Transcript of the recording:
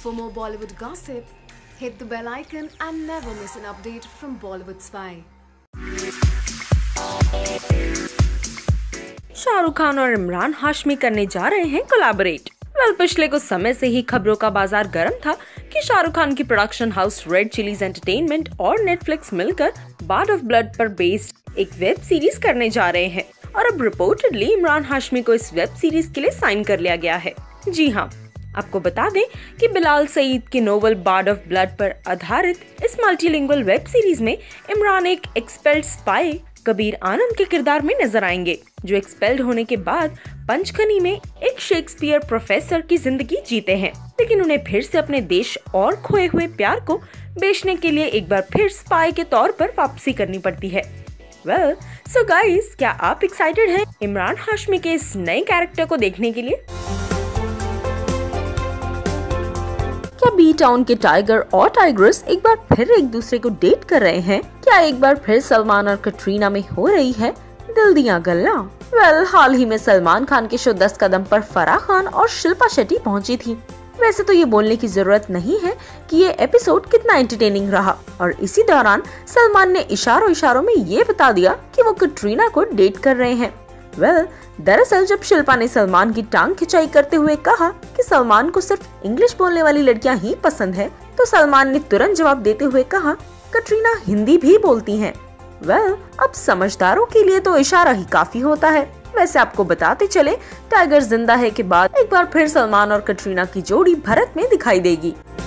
For more Bollywood gossip, hit the bell icon and never miss an update from Bollywood Spy. Shahrukh Khan और इमरान हाशमी करने जा रहे हैं collaborate. पिछले कुछ समय से ही खबरों का बाजार गर्म था कि शाहरुख खान की production house Red Chillies Entertainment और नेटफ्लिक्स मिलकर बार्ड ऑफ ब्लड पर बेस्ड एक वेब सीरीज करने जा रहे हैं और अब रिपोर्टेडली इमरान हाशमी को इस वेब सीरीज के लिए साइन कर लिया गया है। जी हाँ, आपको बता दें कि बिलाल सईद की नोवेल बार्ड ऑफ ब्लड पर आधारित इस मल्टीलिंगुअल वेब सीरीज में इमरान एक एक्सपेल्ड स्पाई कबीर आनंद के किरदार में नजर आएंगे, जो एक्सपेल्ड होने के बाद पंचकनी में एक शेक्सपियर प्रोफेसर की जिंदगी जीते हैं, लेकिन उन्हें फिर से अपने देश और खोए हुए प्यार को बेचने के लिए एक बार फिर स्पाई के तौर पर वापसी करनी पड़ती है। वेल, सो गाइस, क्या आप एक्साइटेड हैं इमरान हाशमी के इस नए कैरेक्टर को देखने के लिए? क्या बी टाउन के टाइगर और टाइग्रेस एक बार फिर एक दूसरे को डेट कर रहे हैं? क्या एक बार फिर सलमान और कटरीना में हो रही है दिल दियां गल्लां? वेल, हाल ही में सलमान खान के शो 10 कदम पर फराह खान और शिल्पा शेट्टी पहुंची थी। वैसे तो ये बोलने की जरूरत नहीं है कि ये एपिसोड कितना एंटरटेनिंग रहा, और इसी दौरान सलमान ने इशारों में ये बता दिया कि वो कटरीना को डेट कर रहे हैं। वेल, दरअसल जब शिल्पा ने सलमान की टांग खिंचाई करते हुए कहा कि सलमान को सिर्फ इंग्लिश बोलने वाली लड़कियां ही पसंद है, तो सलमान ने तुरंत जवाब देते हुए कहा कटरीना हिंदी भी बोलती हैं। वेल, अब समझदारों के लिए तो इशारा ही काफी होता है। वैसे आपको बताते चले, टाइगर जिंदा है के बाद एक बार फिर सलमान और कटरीना की जोड़ी भारत में दिखाई देगी।